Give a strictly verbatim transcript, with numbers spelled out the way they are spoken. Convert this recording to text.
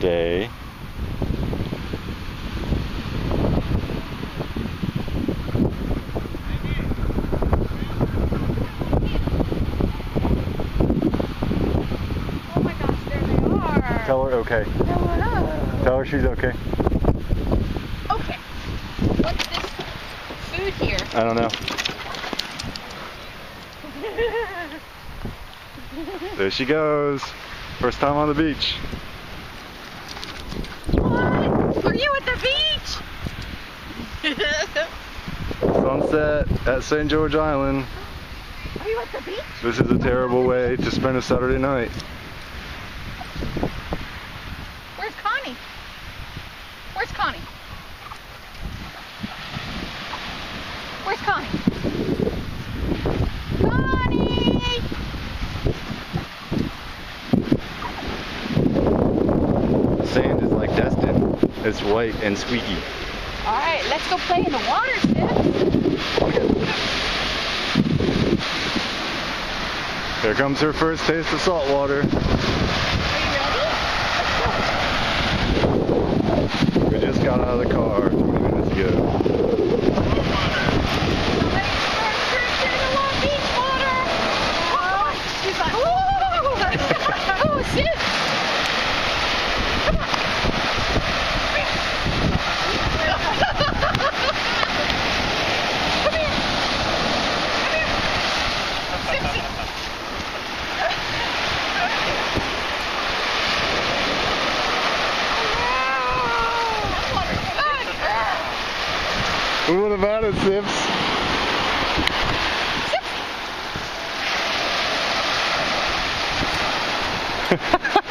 day. Oh my gosh, there they are. Tell her okay. Hello. Tell her she's okay. Okay. What's this food here? I don't know. There she goes. First time on the beach. What? Are you at the beach? Sunset at Saint George Island. Are you at the beach? This is a terrible way to spend a Saturday night. Where's Connie? Where's Connie? Where's Connie? Connie! The sand is like destined. It's white and squeaky. Alright, let's go play in the water, Sips. Here comes her first taste of salt water. Are you ready? We just got out of the car twenty minutes ago. Somebody start drinking the Long Beach water! Oh, she's like, oh! Oh, Sips! Come on! Come here! Come here! Sipsey! What about it, Sips? Sips!